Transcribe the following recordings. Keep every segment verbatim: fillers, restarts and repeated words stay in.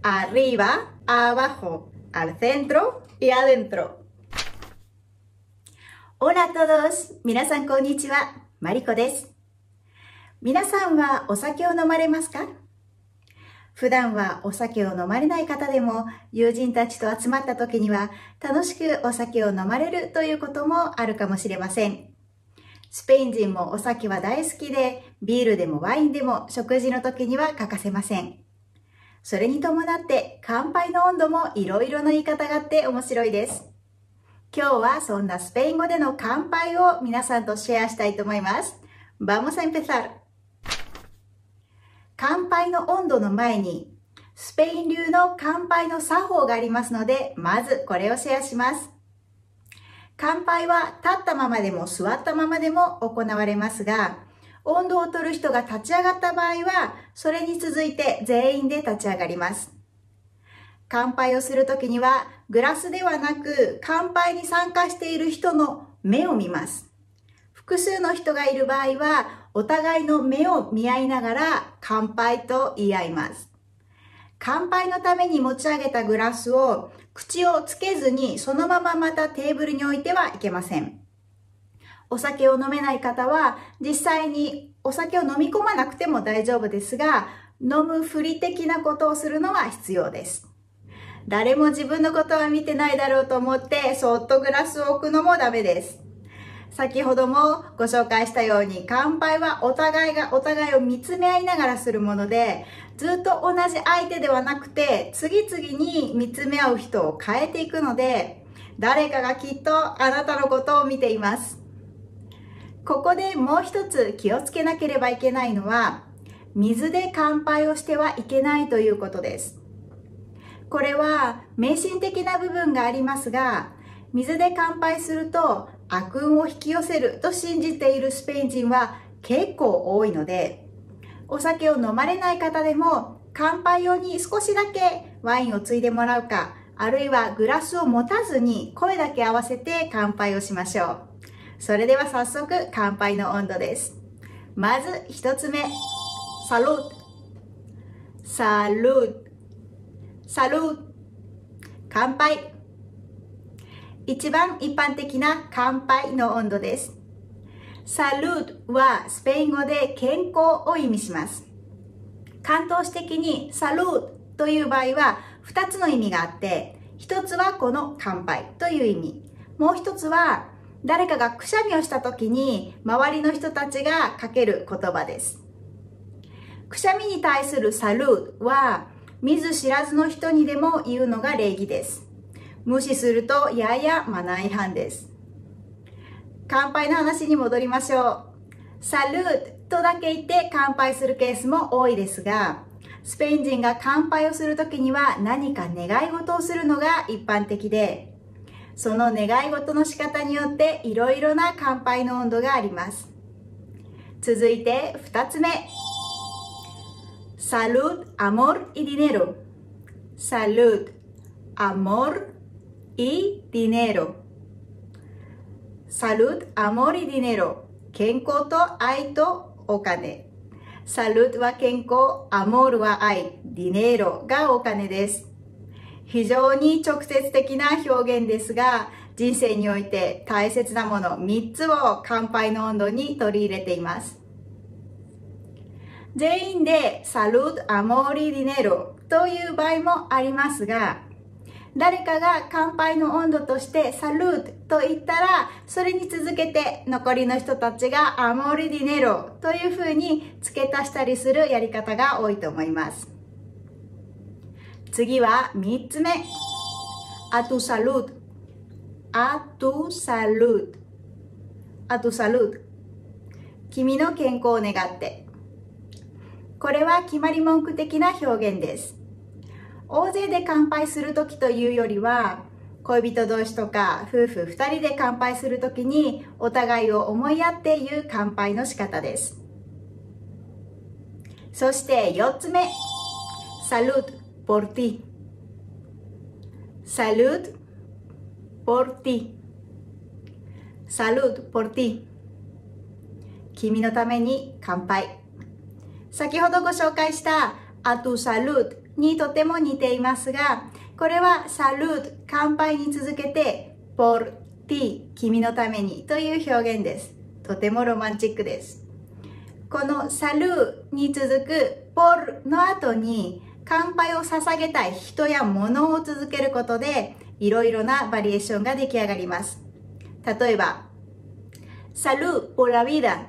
arriba, abajo, al centro y adentro. Hola a todos! 皆さんこんにちは。マリコです。皆さんはお酒を飲まれますか？普段はお酒を飲まれない方でも友人たちと集まった時には楽しくお酒を飲まれるということもあるかもしれません。スペイン人もお酒は大好きで、ビールでもワインでも食事の時には欠かせません。それに伴って乾杯の温度もいろいろな言い方があって面白いです。今日はそんなスペイン語での乾杯を皆さんとシェアしたいと思います。Vamos a empezar。乾杯の温度の前にスペイン流の乾杯の作法がありますので、まずこれをシェアします。乾杯は立ったままでも座ったままでも行われますが、温度を取る人が立ち上がった場合は、それに続いて全員で立ち上がります。乾杯をするときには、グラスではなく、乾杯に参加している人の目を見ます。複数の人がいる場合は、お互いの目を見合いながら乾杯と言い合います。乾杯のために持ち上げたグラスを口をつけずにそのまままたテーブルに置いてはいけません。お酒を飲めない方は実際にお酒を飲み込まなくても大丈夫ですが、飲むふり的なことをするのは必要です。誰も自分のことは見てないだろうと思ってそっとグラスを置くのもダメです。先ほどもご紹介したように乾杯はお互いがお互いを見つめ合いながらするもので、ずっと同じ相手ではなくて次々に見つめ合う人を変えていくので、誰かがきっとあなたのことを見ています。ここでもう一つ気をつけなければいけないのは、水で乾杯をしてはいけないということです。これは迷信的な部分がありますが、水で乾杯すると悪運を引き寄せると信じているスペイン人は結構多いので、お酒を飲まれない方でも乾杯用に少しだけワインをついでもらうか、あるいはグラスを持たずに声だけ合わせて乾杯をしましょう。それでは早速乾杯の温度です。まず一つ目、サルード、サルード、サルード、乾杯。一番一般的な乾杯の温度です。サルードはスペイン語で健康を意味します。関東詞的にサルードという場合はふたつの意味があって、一つはこの乾杯という意味、もう一つは誰かがくしゃみをした時に周りの人たちがかける言葉です。くしゃみに対するサルードは見ず知らずの人にでも言うのが礼儀です。無視するとややマナー違反です。乾杯の話に戻りましょう。サルードとだけ言って乾杯するケースも多いですが、スペイン人が乾杯をするときには何か願い事をするのが一般的で、その願い事の仕方によっていろいろな乾杯の温度があります。続いてふたつめ。Salud, amor y dinero. Salud, amor y dinero. Salud, amor y dinero. 健康と愛とお金。Salud は健康、amor は愛、dinero がお金です。非常に直接的な表現ですが、人生において大切なものみっつを乾杯の温度に取り入れています。全員でサルード、アモーリ、ディネロという場合もありますが、誰かが乾杯の温度としてサルードと言ったら、それに続けて残りの人たちがアモーリ、ディネロというふうに付け足したりするやり方が多いと思います。次はみっつめ。A tu salud. A tu salud. A tu salud. 君の健康を願って。これは決まり文句的な表現です。大勢で乾杯するときというよりは、恋人同士とか夫婦ふたりで乾杯するときにお互いを思いやって言う乾杯の仕方です。そしてよっつめ。Salud por ti. Salud por ti. Salud por ti. 君のために乾杯。先ほどご紹介したA tu salud にとても似ていますが、これはサルード、乾杯に続けて、por ti、君のためにという表現です。とてもロマンチックです。このサルーに続く por の後に乾杯を捧げたい人や物を続けることで、いろいろなバリエーションが出来上がります。例えば、Salud por la vida.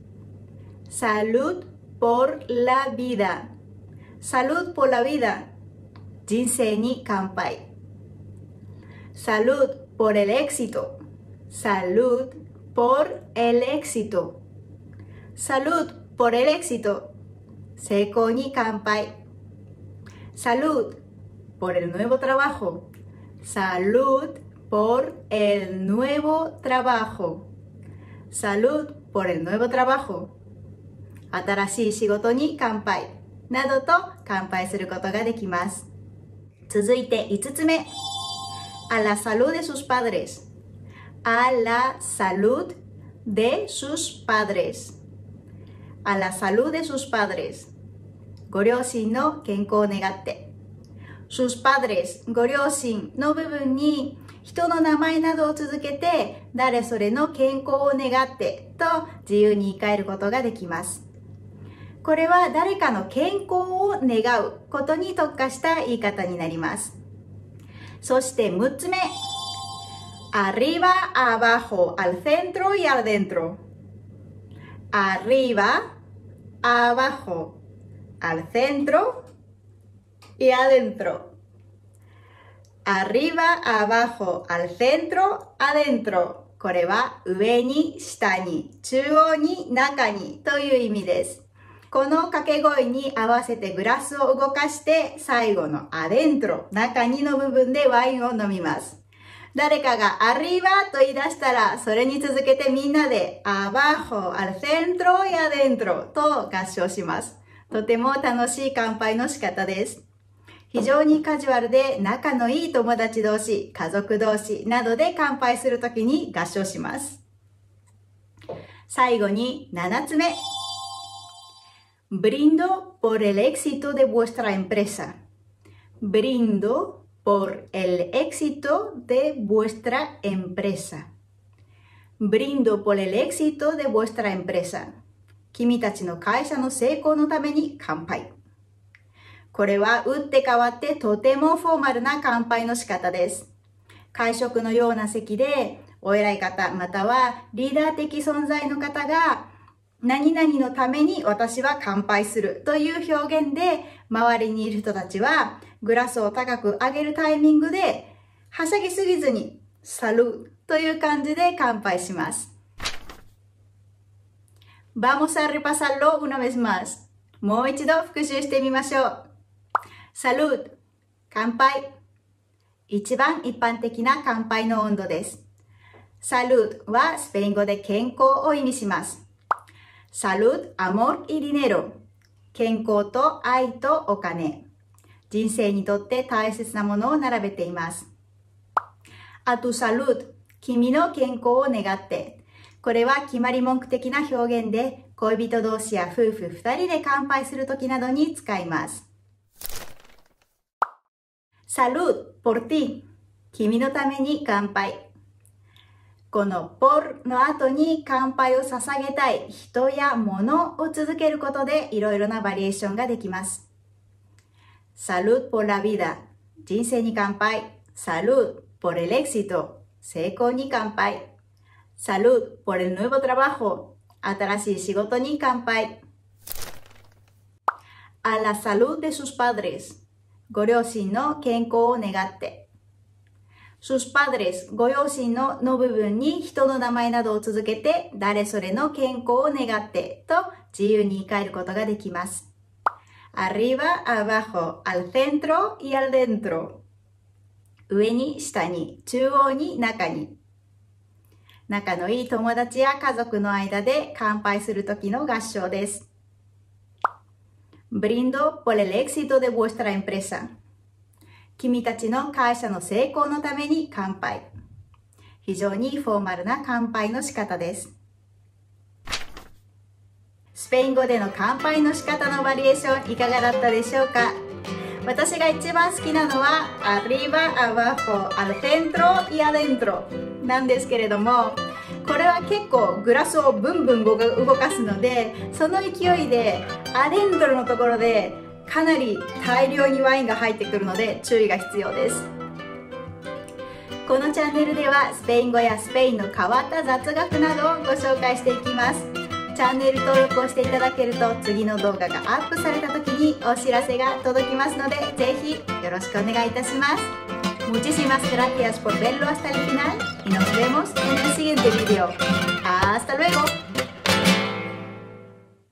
Salud por la vida. Salud por la vida. 人生に乾杯。Salud por el éxito. Salud por el éxito. Salud por el éxito. 成功に乾杯。Salud por el nuevo trabajo. Salud por el nuevo trabajo. Salud por el nuevo trabajo. 新しい仕事に乾杯。などと乾杯することができます。続いていつつめ。A la salud de sus padres. A la salud de sus padres. A la salud de sus padres. ご両親の健康を願って。sus padres、ご両親の部分に人の名前などを続けて誰それの健康を願ってと自由に言い換えることができます。これは誰かの健康を願うことに特化した言い方になります。そしてむっつめ。arriba, abajo, al centro y al dentro. Arriba, abajo, al centro y adentro. Arriba, abajo, al centro, adentro. これは上に、下に、中央に、中にという意味です。この掛け声に合わせてグラスを動かして最後のadentro、中にの部分でワインを飲みます。誰かが arriba と言い出したら、それに続けてみんなで abajo, al centro y adentro と合唱します。とても楽しい乾杯の仕方です。非常にカジュアルで仲のいい友達同士、家族同士などで乾杯するときに合唱します。最後にななつめ。Brindo por el éxito de vuestra empresa. Brindo por el éxito de vuestra empresa. Brindo por el éxito de vuestra empresa. 君たちの会社の成功のために乾杯。これは打って変わってとてもフォーマルな乾杯の仕方です。会食のような席でお偉い方またはリーダー的存在の方が何々のために私は乾杯するという表現で周りにいる人たちはグラスを高く上げるタイミングではしゃぎすぎずにサルーという感じで乾杯します。Vamos a repasarlo una vez más. もう一度復習してみましょう。Salud、乾杯。一番一般的な乾杯の温度です。Salud はスペイン語で健康を意味します。Salud, amor y dinero。健康と愛とお金。人生にとって大切なものを並べています。A tu salud、君の健康を願って。これは決まり文句的な表現で、恋人同士や夫婦二人で乾杯するときなどに使います。Salud por ti、君のために乾杯。この por の後に乾杯を捧げたい人や物を続けることでいろいろなバリエーションができます。Salud por la vida、人生に乾杯。Salud por el éxito、成功に乾杯。Salud por el nuevo trabajo、新しい仕事に乾杯。A la salud de sus padres、ご両親の健康を願って。sus padres、ご両親のの部分に人の名前などを続けて、誰それの健康を願ってと自由に言い換えることができます。arriba, abajo, al centro y al dentro。上に、下に、中央に、中に。仲のいい友達や家族の間で乾杯するときの合唱です。Brindo por el éxito de vuestra empresa。君たちの会社の成功のために乾杯。非常にフォーマルな乾杯の仕方です。スペイン語での乾杯の仕方のバリエーションいかがだったでしょうか？ 私が一番好きなのは arriba, abajo, al centro y adentro なんですけれども、これは結構グラスをブンブン動かすので、その勢いでアデントロのところでかなり大量にワインが入ってくるので注意が必要です。このチャンネルではスペイン語やスペインの変わった雑学などをご紹介していきます。チャンネル登録をしていただけると次の動画がアップされた時にお知らせが届きますので、ぜひよろしくお願いいたします。Muchísimas gracias por verlo hasta el final y nos vemos en el siguiente video. ¡Hasta luego!